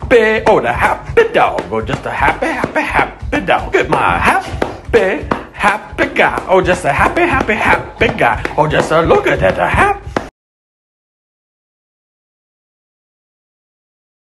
happy, oh, the happy dog. Oh, just a happy, happy, happy dog. Get my happy, happy guy. Oh, just a happy, happy, happy guy. Oh, just a look at that, a happy